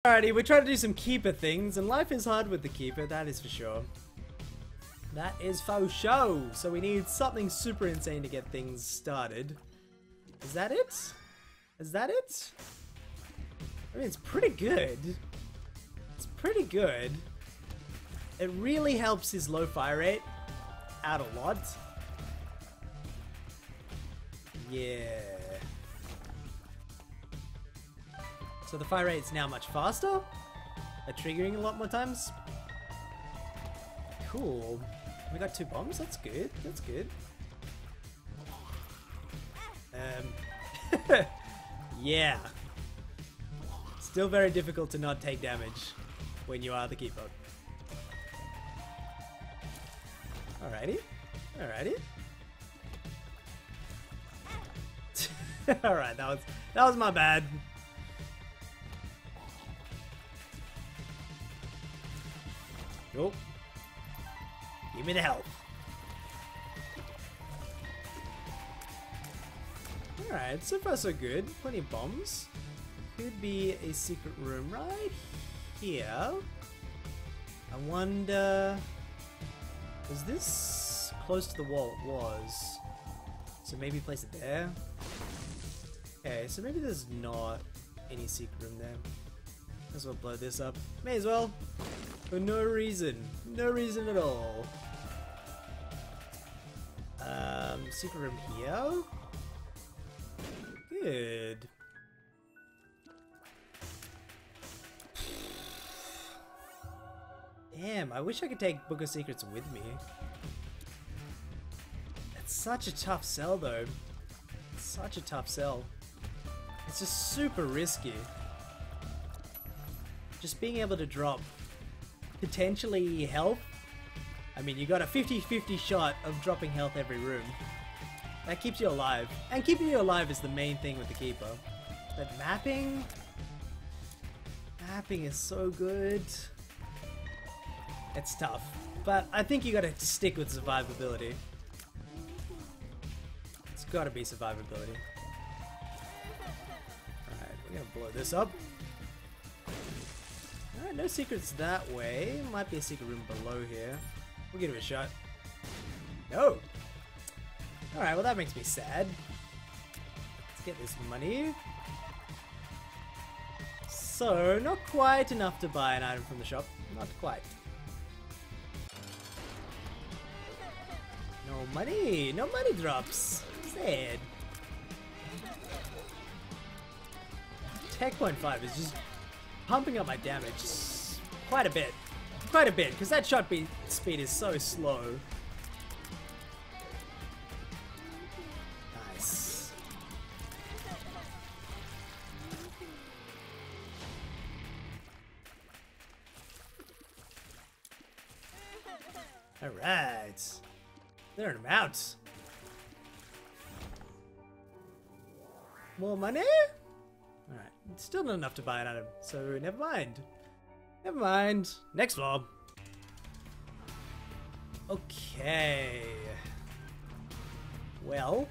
Alrighty, we're trying to do some keeper things, and life is hard with the keeper, that is for sure. That is for sure. So we need something super insane to get things started. Is that it? Is that it? I mean, it's pretty good. It's pretty good. It really helps his low fire rate out a lot. Yeah. So the fire rate is now much faster at triggering a lot more times. Cool. We got 2 bombs. That's good. That's good. Yeah. Still very difficult to not take damage when you are the keeper. Alrighty. Alrighty. Alright, that was my bad. Oh. Give me the health. Alright, so far so good. Plenty of bombs. Could be a secret room right here. I wonder... Was this close to the wall? It was. So maybe place it there. Okay, so maybe there's not any secret room there. Might as well blow this up. May as well. For no reason. No reason at all. Secret room here. Good. Damn, I wish I could take Book of Secrets with me. It's such a tough sell though. It's such a tough sell. It's just super risky. Just being able to drop potentially health. I mean, you got a 50-50 shot of dropping health every room. That keeps you alive. And keeping you alive is the main thing with the keeper. But mapping... Mapping is so good. It's tough. But I think you gotta stick with survivability. It's gotta be survivability. Alright, we're gonna blow this up. Alright, no secrets that way. Might be a secret room below here. We'll give it a shot. No! Alright, well that makes me sad. Let's get this money. So, not quite enough to buy an item from the shop. Not quite. No money! No money drops! Sad. Tech point 5 is just pumping up my damage quite a bit. Quite a bit, because that shot speed is so slow. Nice. Alright. There an amount. More money? Alright. Still not enough to buy an item, so never mind. Never mind. Next floor. Okay. Well.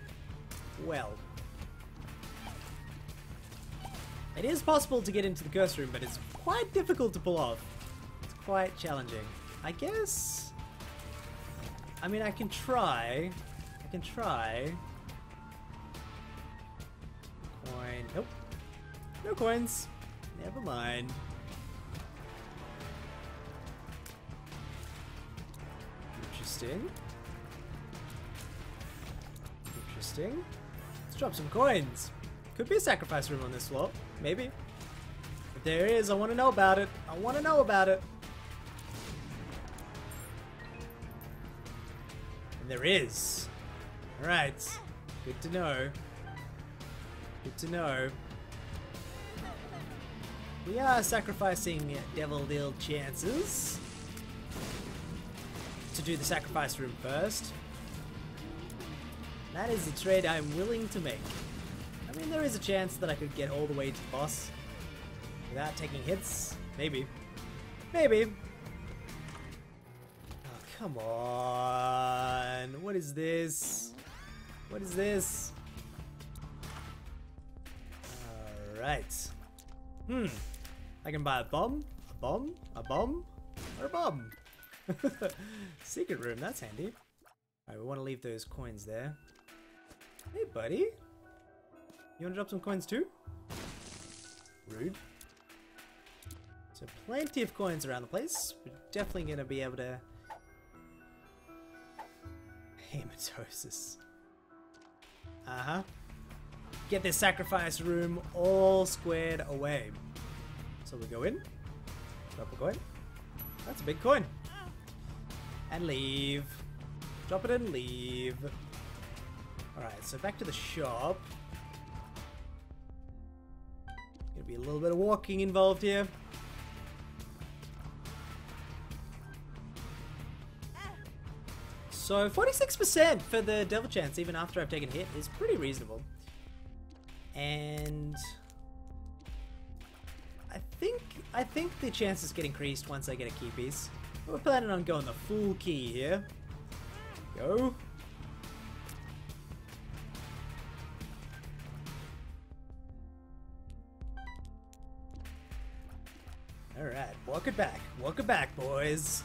It is possible to get into the curse room, but it's quite difficult to pull off. It's quite challenging. I guess... I mean, I can try. Coin. Nope. No coins. Never mind. Interesting. Let's drop some coins. Could be a sacrifice room on this floor. Maybe. If there is, I want to know about it. And there is. Alright. Good to know. We are sacrificing Devil Deal chances to do the sacrifice room first. That is a trade I'm willing to make. I mean, there is a chance that I could get all the way to the boss without taking hits. Maybe. Oh, come on. What is this? Alright. I can buy a bomb, a bomb, a bomb, or a bomb. Secret room, that's handy. Alright, we want to leave those coins there. Hey, buddy. You want to drop some coins too? Rude. So plenty of coins around the place. We're definitely going to be able to... Hematosis. Uh-huh. Get this sacrifice room all squared away. So we go in. Drop a coin. That's a big coin. And leave. Drop it and leave. Alright, so back to the shop. Gonna be a little bit of walking involved here. So 46% for the devil chance even after I've taken a hit is pretty reasonable. And I think the chances get increased once I get a key piece. We're planning on going the full key here. Go. Alright, walk it back, boys.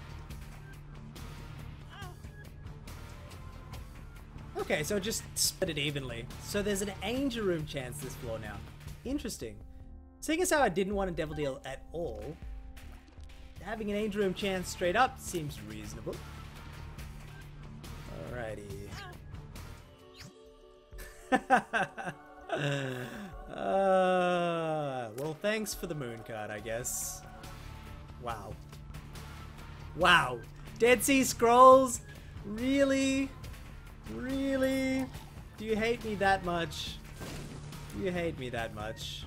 Okay, so just split it evenly. So there's an angel room chance this floor now. Interesting. Seeing as how I didn't want a devil deal at all, having an angel room chance straight up seems reasonable. Alrighty. Well, thanks for the moon card, I guess. Wow. Wow. Dead Sea Scrolls? Really? Really? Do you hate me that much? Do you hate me that much?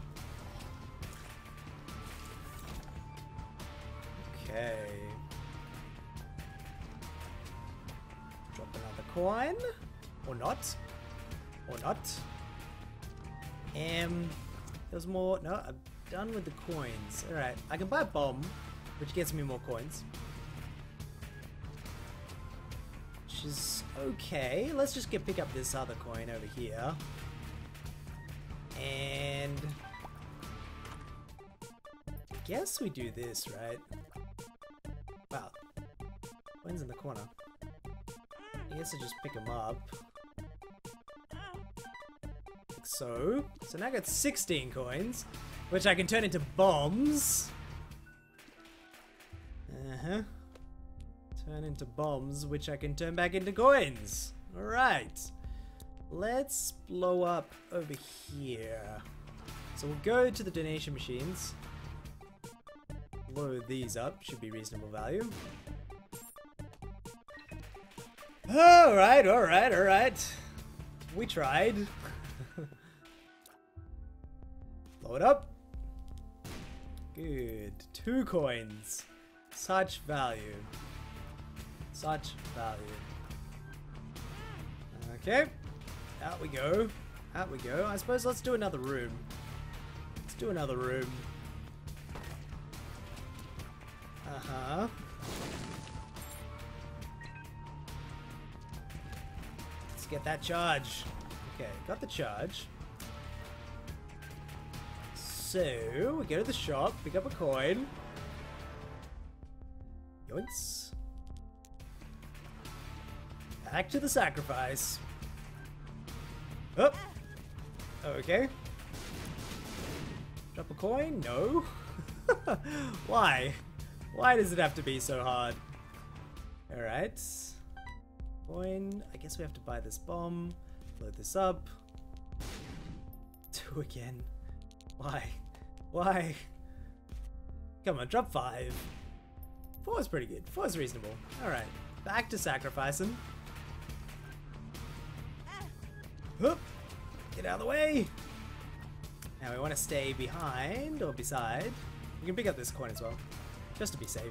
Okay. Drop another coin. Or not. Or not. There's more. No, I'm done with the coins. Alright, I can buy a bomb, which gets me more coins. Which is okay. Let's just pick up this other coin over here. And I guess we do this, right? Wow. Coins in the corner. I guess I just pick them up. Like so. So now I got 16 coins, which I can turn into bombs. Uh-huh. Turn into bombs, which I can turn back into coins. Alright. Let's blow up over here. So we'll go to the donation machines. Blow these up. Should be reasonable value. Alright, alright, alright. We tried. Blow it up. Good. 2 coins. Such value. Such value. Okay. Out we go. Out we go. I suppose let's do another room. Let's do another room. Uh-huh. Let's get that charge. Okay, got the charge. So, we go to the shop, pick up a coin. Yoinks. Back to the sacrifice. Oh. Okay. Drop a coin? No. Why? Why does it have to be so hard? Alright. Coin. I guess we have to buy this bomb. Load this up. 2 again. Why? Why? Come on, drop 5. 4 is pretty good. 4 is reasonable. Alright. Back to sacrificing. Hup. Get out of the way. Now we want to stay behind or beside. We can pick up this coin as well, just to be safe.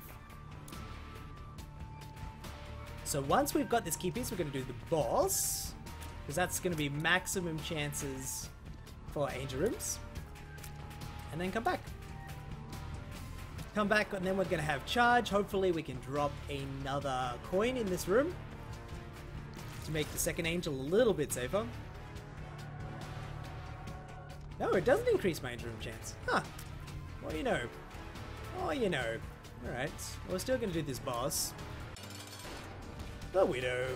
So once we've got this key piece, we're going to do the boss, because that's going to be maximum chances for angel rooms. And then come back. Come back, and then we're going to have charge. Hopefully we can drop another coin in this room to make the second angel a little bit safer. No, it doesn't increase my angel room chance. Huh. What do you know? Oh, you know. Alright. Well, we're still gonna do this boss. The Widow.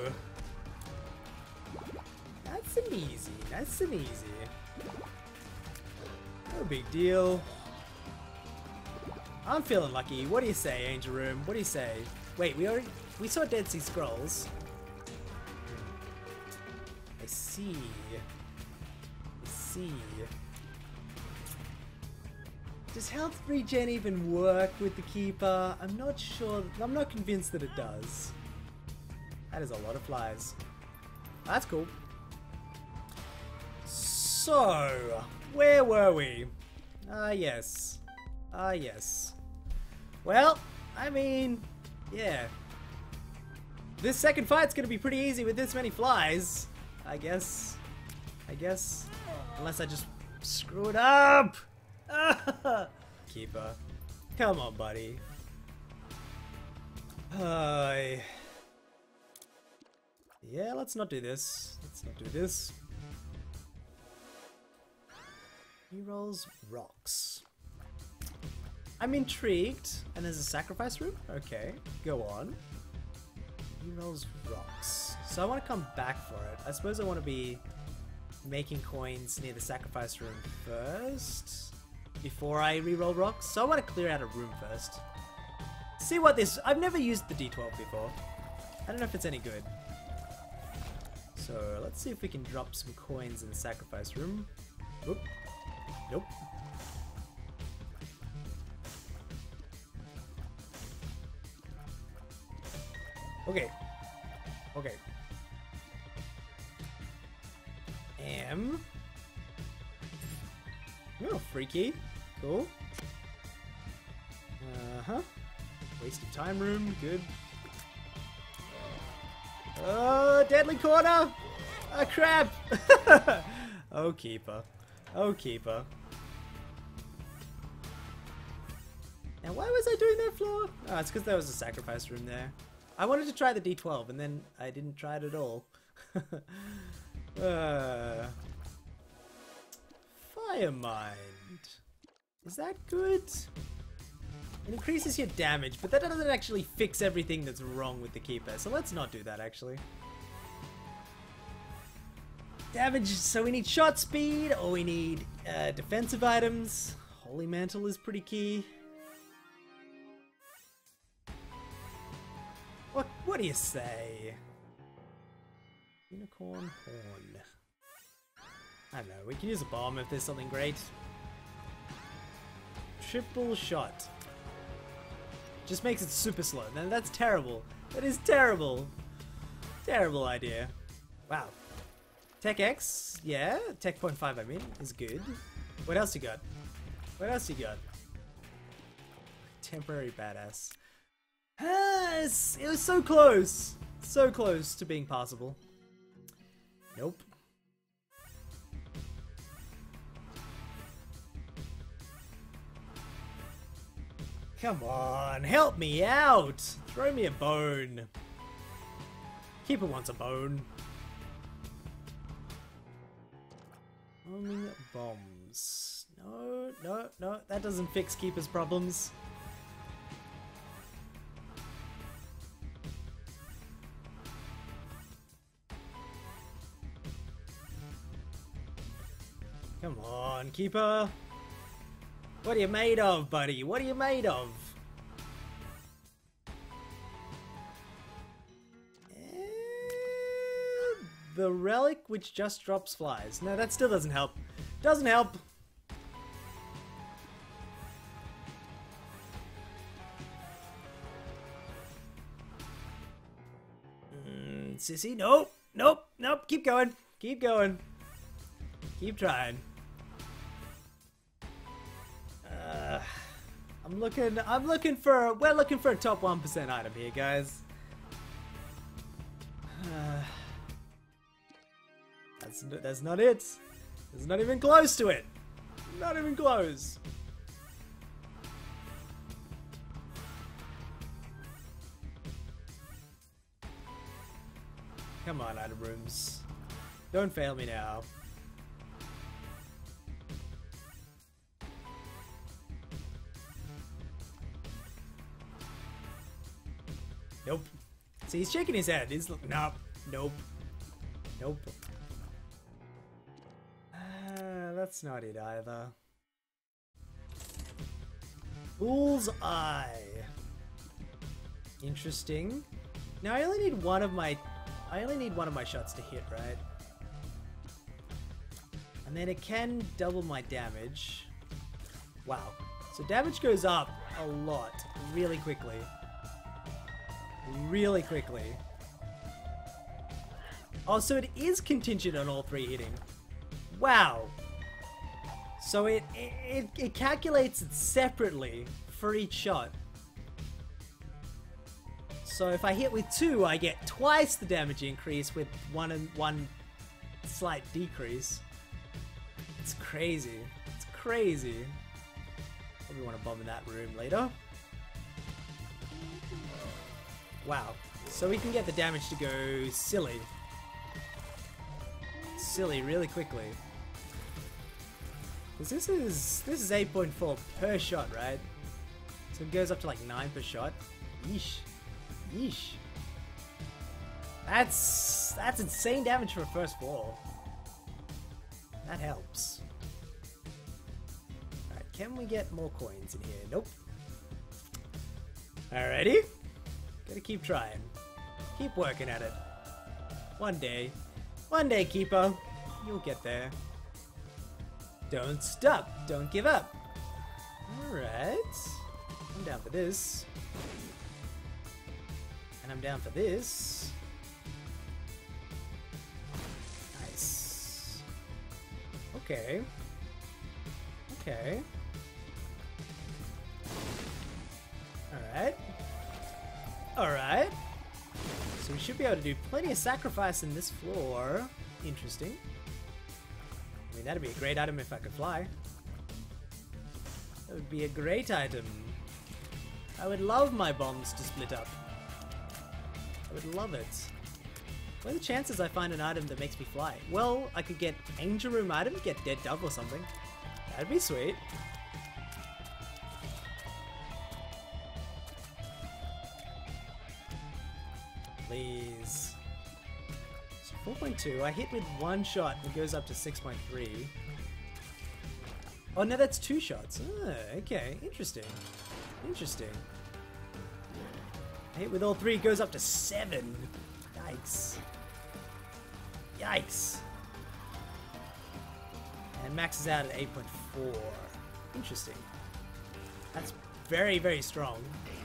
Nice and easy. Nice and easy. No big deal. I'm feeling lucky. What do you say, Angel Room? What do you say? Wait, we saw Dead Sea Scrolls. I see. I see. Does health regen even work with the Keeper? I'm not sure. I'm not convinced that it does. That is a lot of flies. That's cool. So, where were we? Ah, yes. Ah, yes. Well, I mean, yeah. This second fight's gonna be pretty easy with this many flies. I guess. Unless I just screw it up. Keeper. Come on, buddy. Yeah, let's not do this. Let's not do this. He rolls rocks. I'm intrigued. And there's a sacrifice room? Okay, go on. He rolls rocks. So I want to come back for it. I suppose I want to be making coins near the sacrifice room first before I re-roll rocks. So I want to clear out a room first. See what this... I've never used the D12 before. I don't know if it's any good. So let's see if we can drop some coins in the sacrifice room. Oop. Nope. Okay. Okay. Oh, freaky. Cool. Uh-huh. Waste of time room. Good. Oh, deadly corner! Oh, crap! Oh, Keeper. Oh, Keeper. Now, why was I doing that floor? Oh, it's because there was a sacrifice room there. I wanted to try the D12, and then I didn't try it at all. Fire Mind. Is that good? It increases your damage, but that doesn't actually fix everything that's wrong with the Keeper, so let's not do that, actually. Damage, so we need shot speed, or we need defensive items. Holy Mantle is pretty key. What do you say? Unicorn Horn. I don't know, we can use a bomb if there's something great. Triple shot. Just makes it super slow. Now that's terrible. That is terrible. Terrible idea. Wow. Tech X, yeah. Tech 0.5 I mean, is good. What else you got? What else you got? Temporary badass. It was so close. So close to being possible. Nope. Come on, help me out! Throw me a bone. Keeper wants a bone. Homing bombs. No, no, no, that doesn't fix Keeper's problems. Come on, Keeper. What are you made of, buddy? What are you made of? The relic which just drops flies. No, that still doesn't help. Doesn't help. Sissy, nope, nope, nope. Keep going. Keep going. Keep trying. We're looking for a top 1% item here, guys. That's not it. It's not even close to it. Not even close. Come on, item rooms. Don't fail me now. Nope. See, he's shaking his head. He's nope. Nope. Nope. That's not it either. Bull's Eye. Interesting. Now I only need one of my shots to hit, right? And then it can double my damage. Wow. So damage goes up a lot really quickly. Really quickly. Oh, so it is contingent on all three hitting. Wow. So it calculates it separately for each shot. So if I hit with 2, I get twice the damage increase with one slight decrease. It's crazy. It's crazy. Probably want to bomb in that room later. Wow. So we can get the damage to go silly. Silly really quickly. Because this is 8.4 per shot, right? So it goes up to like 9 per shot. Yeesh. Yeesh. That's insane damage for a first floor. That helps. Alright, can we get more coins in here? Nope. Alrighty. Gotta keep trying. Keep working at it. One day, keeper, you'll get there. Don't stop. Don't give up. Alright. I'm down for this. And I'm down for this. Nice. Okay. Okay. Alright. Alright. So we should be able to do plenty of sacrifice in this floor. Interesting. I mean, that'd be a great item if I could fly. That would be a great item. I would love my bombs to split up. I would love it. What are the chances I find an item that makes me fly? Well, I could get Angel Room item, get Dead Dove or something. That'd be sweet. Please. So 4.2, I hit with 1 shot and it goes up to 6.3. Oh no, that's 2 shots. Ah, okay, interesting. Interesting. I hit with all 3, it goes up to 7. Yikes. Yikes. And maxes out at 8.4. Interesting. That's very, very strong.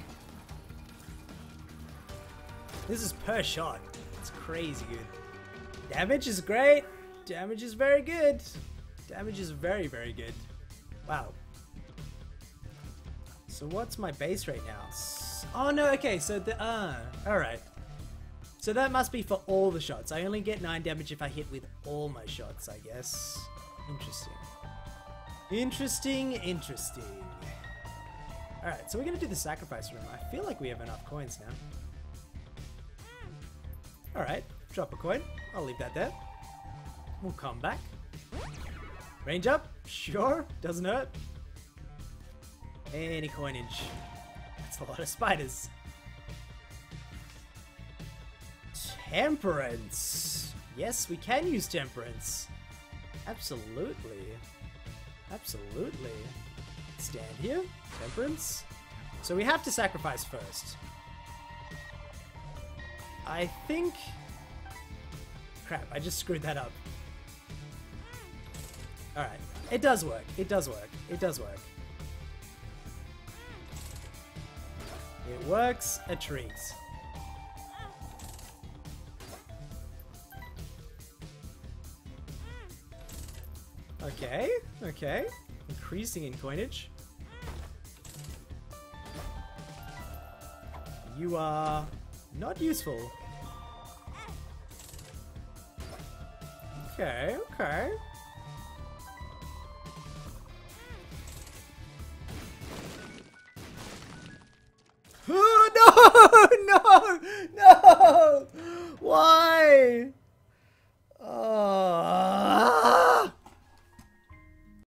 This is per shot. It's crazy good. Damage is great. Damage is very good. Damage is very, very good. Wow. So what's my base rate now? Oh no, okay, so the, alright. So that must be for all the shots. I only get 9 damage if I hit with all my shots, I guess. Interesting. Interesting, interesting. Alright, so we're gonna do the sacrifice room. I feel like we have enough coins now. Alright, drop a coin. I'll leave that there. We'll come back. Range up? Sure, doesn't hurt. Any coinage. That's a lot of spiders. Temperance. Yes, we can use temperance. Absolutely. Absolutely. Stand here. Temperance. So we have to sacrifice first. I think... Crap, I just screwed that up. Alright. It does work. It does work. It does work. It works a treat. Okay, okay. Increasing in coinage. You are not useful. Okay, okay. Oh, no! No! No! Why? Oh.